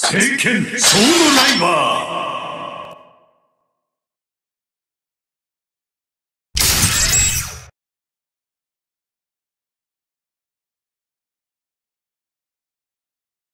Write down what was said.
聖剣ソウルライバー。